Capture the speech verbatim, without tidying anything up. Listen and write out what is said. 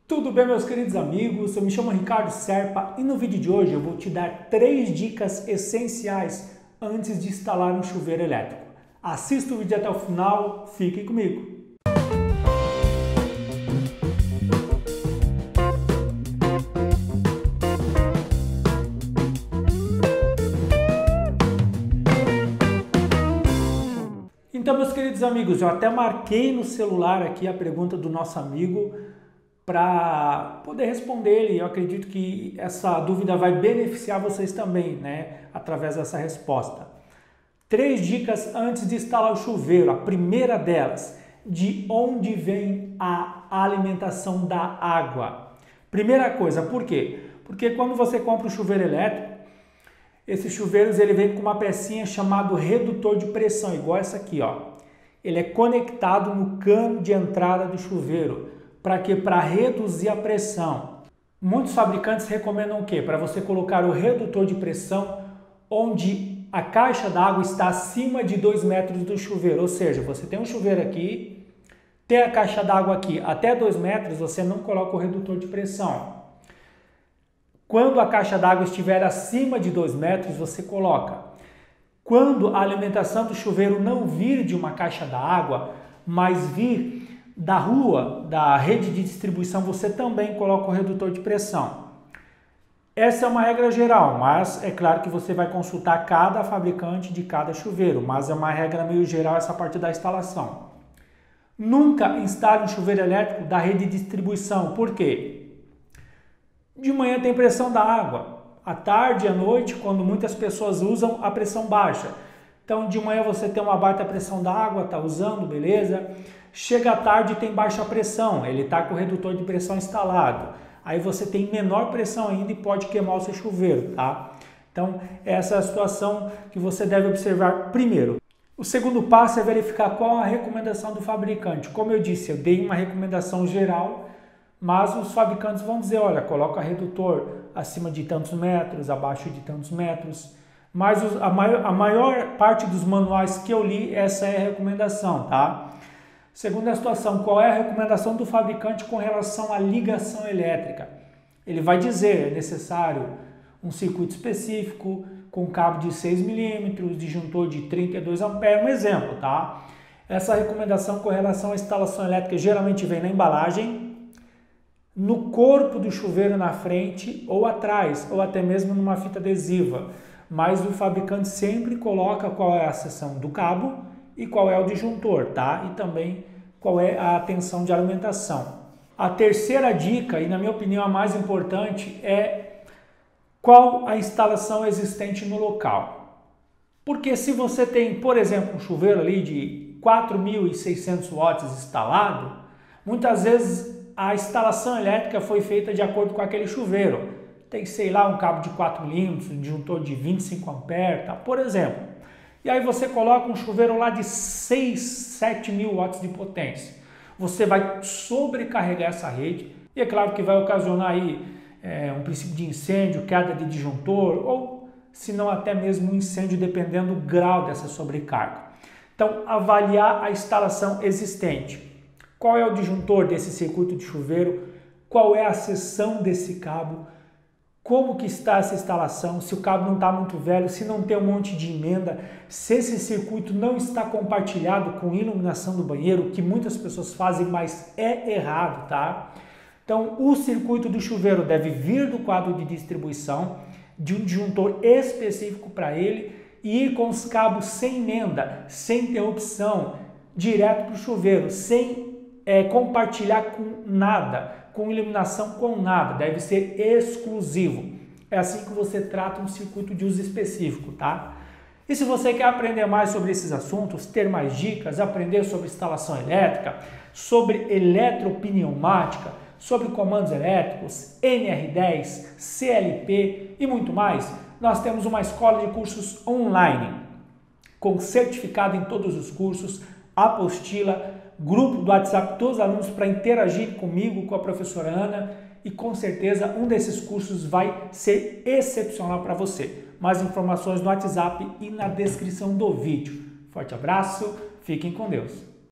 Tudo bem, meus queridos amigos? Eu me chamo Ricardo Serpa e no vídeo de hoje eu vou te dar três dicas essenciais antes de instalar um chuveiro elétrico. Assista o vídeo até o final, fique comigo! Então, meus queridos amigos, eu até marquei no celular aqui a pergunta do nosso amigo para poder responder ele. Eu acredito que essa dúvida vai beneficiar vocês também, né, através dessa resposta. Três dicas antes de instalar o chuveiro. A primeira delas, de onde vem a alimentação da água. Primeira coisa, por quê? Porque quando você compra um chuveiro elétrico, esses chuveiros ele vem com uma pecinha chamada redutor de pressão, igual essa aqui, ó. Ele é conectado no cano de entrada do chuveiro. Para quê? Para reduzir a pressão. Muitos fabricantes recomendam o quê? Para você colocar o redutor de pressão onde a caixa d'água está acima de dois metros do chuveiro. Ou seja, você tem um chuveiro aqui, tem a caixa d'água aqui até dois metros, você não coloca o redutor de pressão. Quando a caixa d'água estiver acima de dois metros, você coloca. Quando a alimentação do chuveiro não vir de uma caixa d'água, mas vir da rua, da rede de distribuição, você também coloca o redutor de pressão. Essa é uma regra geral, mas é claro que você vai consultar cada fabricante de cada chuveiro, mas é uma regra meio geral essa parte da instalação. Nunca instale um chuveiro elétrico da rede de distribuição. Por quê? De manhã tem pressão da água, à tarde e à noite, quando muitas pessoas usam, a pressão baixa. Então, de manhã você tem uma baita pressão da água, está usando, beleza? Chega à tarde e tem baixa pressão, ele está com o redutor de pressão instalado. Aí você tem menor pressão ainda e pode queimar o seu chuveiro, tá? Então, essa é a situação que você deve observar primeiro. O segundo passo é verificar qual a recomendação do fabricante. Como eu disse, eu dei uma recomendação geral, mas os fabricantes vão dizer, olha, coloca redutor acima de tantos metros, abaixo de tantos metros. Mas os, a, maior, a maior parte dos manuais que eu li, essa é a recomendação, tá? Segunda situação, qual é a recomendação do fabricante com relação à ligação elétrica? Ele vai dizer, é necessário um circuito específico, com cabo de seis milímetros, disjuntor de trinta e dois amperes, um exemplo, tá? Essa recomendação com relação à instalação elétrica geralmente vem na embalagem, no corpo do chuveiro na frente ou atrás, ou até mesmo numa fita adesiva. Mas o fabricante sempre coloca qual é a seção do cabo e qual é o disjuntor, tá? E também qual é a tensão de alimentação. A terceira dica, e na minha opinião a mais importante, é qual a instalação existente no local. Porque se você tem, por exemplo, um chuveiro ali de quatro mil e seiscentos watts instalado, muitas vezes a instalação elétrica foi feita de acordo com aquele chuveiro. Tem, sei lá, um cabo de quatro milímetros, um disjuntor de vinte e cinco amperes, tá? Por exemplo. E aí você coloca um chuveiro lá de seis, sete mil watts de potência. Você vai sobrecarregar essa rede e é claro que vai ocasionar aí é, um princípio de incêndio, queda de disjuntor ou se não até mesmo um incêndio dependendo do grau dessa sobrecarga. Então avaliar a instalação existente. Qual é o disjuntor desse circuito de chuveiro? Qual é a seção desse cabo? Como que está essa instalação, se o cabo não está muito velho, se não tem um monte de emenda, se esse circuito não está compartilhado com iluminação do banheiro, que muitas pessoas fazem, mas é errado, tá? Então, o circuito do chuveiro deve vir do quadro de distribuição, de um disjuntor específico para ele, e ir com os cabos sem emenda, sem interrupção, direto para o chuveiro, sem é, compartilhar com nada, com iluminação com nada, deve ser exclusivo. É assim que você trata um circuito de uso específico, tá? E se você quer aprender mais sobre esses assuntos, ter mais dicas, aprender sobre instalação elétrica, sobre eletropneumática, sobre comandos elétricos, N R dez, C L P e muito mais, nós temos uma escola de cursos online, com certificado em todos os cursos, apostila, grupo do WhatsApp dos alunos para interagir comigo, com a professora Ana e com certeza um desses cursos vai ser excepcional para você. Mais informações no WhatsApp e na descrição do vídeo. Forte abraço, fiquem com Deus.